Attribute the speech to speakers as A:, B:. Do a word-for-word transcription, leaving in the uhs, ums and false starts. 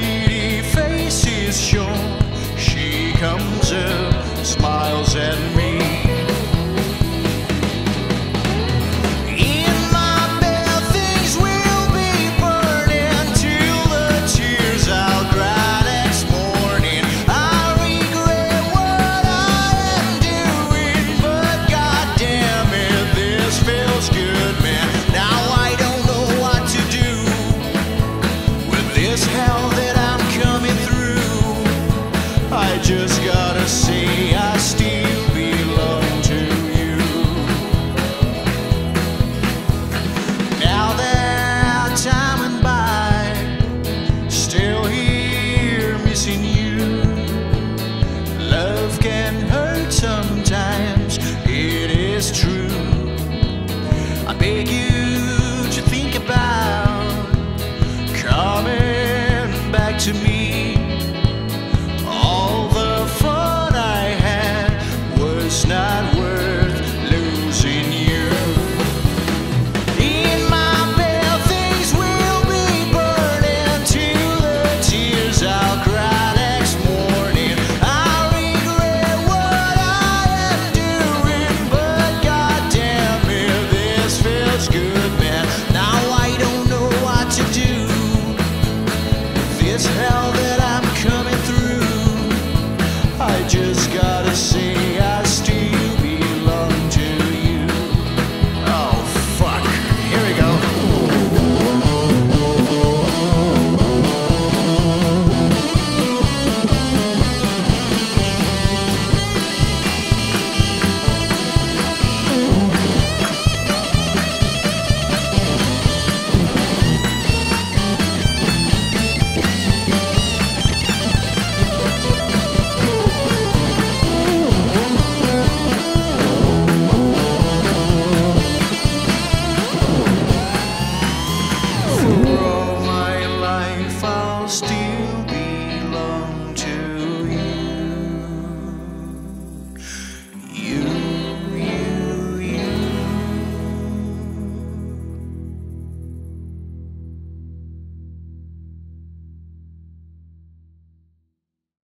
A: pretty face is shown. She comes up, smiles at me. In my bed things will be burning till the tears I'll cry next morning. I regret what I am doing, but goddamn it, this feels good, man. Now I don't know what to do with this hell that I'm coming through. I just gotta say I still belong to you. Now that time went by, still here missing you. Love can hurt sometimes, it is true. I beg you to think about coming back to me.